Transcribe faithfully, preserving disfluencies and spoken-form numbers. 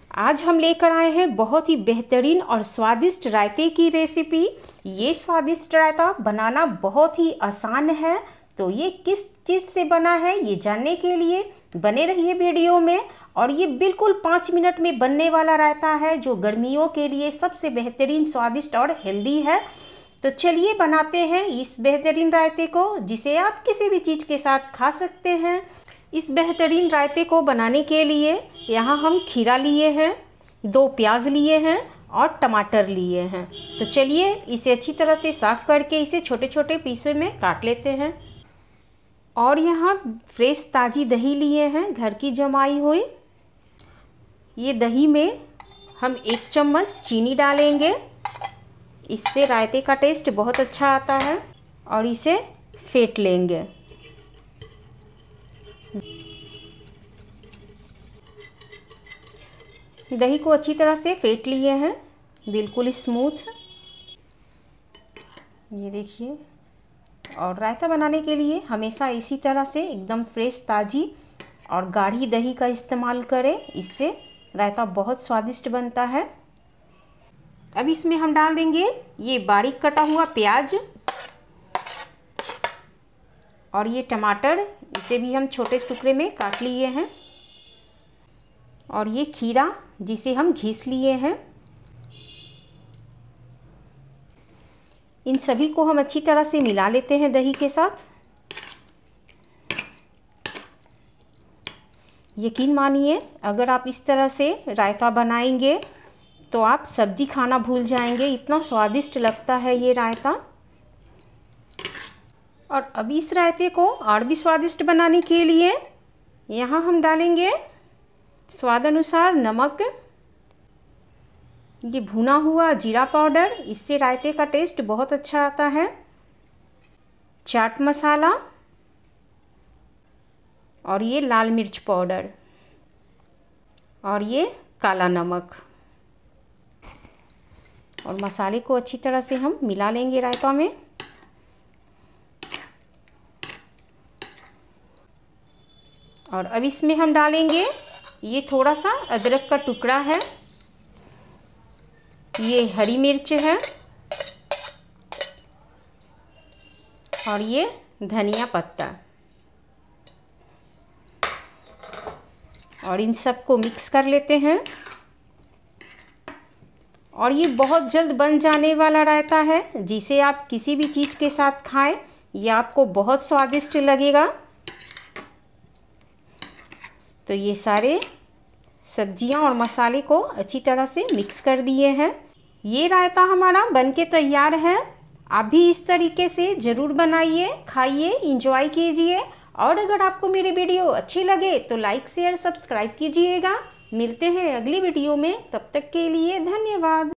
आज हम लेकर आए हैं बहुत ही बेहतरीन और स्वादिष्ट रायते की रेसिपी। ये स्वादिष्ट रायता बनाना बहुत ही आसान है। तो ये किस चीज़ से बना है ये जानने के लिए बने रहिए वीडियो में। और ये बिल्कुल पाँच मिनट में बनने वाला रायता है जो गर्मियों के लिए सबसे बेहतरीन, स्वादिष्ट और हेल्दी है। तो चलिए बनाते हैं इस बेहतरीन रायते को, जिसे आप किसी भी चीज़ के साथ खा सकते हैं। इस बेहतरीन रायते को बनाने के लिए यहाँ हम खीरा लिए हैं, दो प्याज लिए हैं और टमाटर लिए हैं। तो चलिए इसे अच्छी तरह से साफ़ करके इसे छोटे छोटे पीसों में काट लेते हैं। और यहाँ फ्रेश ताज़ी दही लिए हैं, घर की जमाई हुई। ये दही में हम एक चम्मच चीनी डालेंगे, इससे रायते का टेस्ट बहुत अच्छा आता है। और इसे फेंट लेंगे। दही को अच्छी तरह से फेंट लिए हैं, बिल्कुल स्मूथ, ये देखिए। और रायता बनाने के लिए हमेशा इसी तरह से एकदम फ्रेश, ताज़ी और गाढ़ी दही का इस्तेमाल करें, इससे रायता बहुत स्वादिष्ट बनता है। अब इसमें हम डाल देंगे ये बारीक कटा हुआ प्याज और ये टमाटर, इसे भी हम छोटे टुकड़े में काट लिए हैं। और ये खीरा जिसे हम घिस लिए हैं। इन सभी को हम अच्छी तरह से मिला लेते हैं दही के साथ। यकीन मानिए, अगर आप इस तरह से रायता बनाएंगे तो आप सब्जी खाना भूल जाएंगे, इतना स्वादिष्ट लगता है ये रायता। और अब इस रायते को और भी स्वादिष्ट बनाने के लिए यहाँ हम डालेंगे स्वाद अनुसार नमक, ये भुना हुआ जीरा पाउडर, इससे रायते का टेस्ट बहुत अच्छा आता है। चाट मसाला और ये लाल मिर्च पाउडर और ये काला नमक। और मसाले को अच्छी तरह से हम मिला लेंगे रायता में। और अब इसमें हम डालेंगे ये थोड़ा सा अदरक का टुकड़ा है, ये हरी मिर्च है और ये धनिया पत्ता। और इन सबको मिक्स कर लेते हैं। और ये बहुत जल्द बन जाने वाला रायता है, जिसे आप किसी भी चीज़ के साथ खाएं, यह आपको बहुत स्वादिष्ट लगेगा। तो ये सारे सब्जियां और मसाले को अच्छी तरह से मिक्स कर दिए हैं। ये रायता हमारा बनके तैयार है। आप भी इस तरीके से ज़रूर बनाइए, खाइए, इंजॉय कीजिए। और अगर आपको मेरी वीडियो अच्छी लगे तो लाइक, शेयर, सब्सक्राइब कीजिएगा। मिलते हैं अगली वीडियो में, तब तक के लिए धन्यवाद।